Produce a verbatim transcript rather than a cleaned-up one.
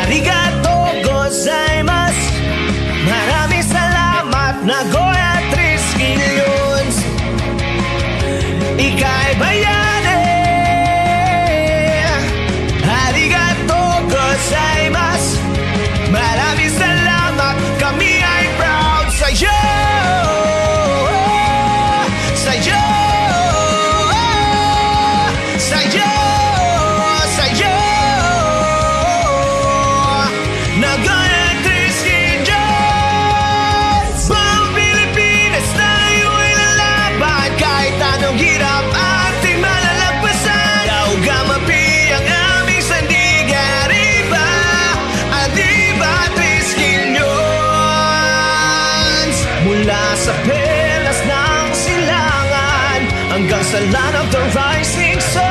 Arigato gozaimasu. Maraming salamat, Nagoya Triskelions. Ika'y bayani. Arigato gozaimasu. Maraming salamat, kami ay proud sa'yo. Sa'yo. Sa'yo. Sa'yo. Nagoya Triskelions. Buong Pilipinas tayo'y lalaban. Kahit anong hirap ating malalagpasan. Dauga mapi ang aming sandigan. Arriba, arriba Triskelions. Mula sa pelas ng silangan hanggang sa land of the rising sun.